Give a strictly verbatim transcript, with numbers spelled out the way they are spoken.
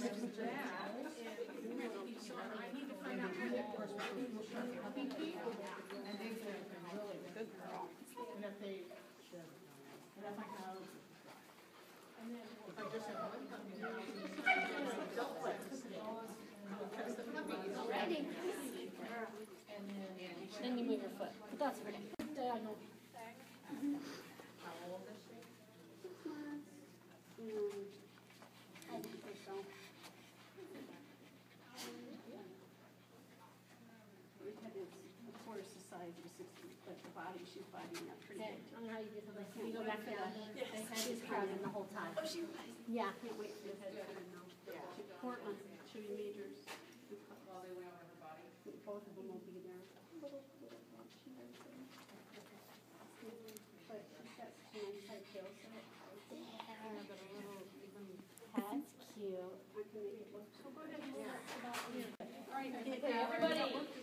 I need to find out who that person will shut the puppy teeth, and they said, really good girl. And if they, and if I go, and then if I just have one puppy, adult ones, because the puppy is ready. And then, then you move your foot, but that's okay. Diagonal. How old is she? Six months. Mm, I think so. We had this, of course, the size of sixty, but the body, she's fighting up pretty good. I don't know how you do something. You go back to the, yes. She was crying the whole time. Oh, she was? Yeah. Can't wait for the head to now. Yeah. Portland, should be majors. While they went over her body. Both of them will be there. Little, little, she has them. But she's got such a nice high tail, so yeah, but a little even that's cute. I can make it look so good. Yeah. All right, okay, everybody.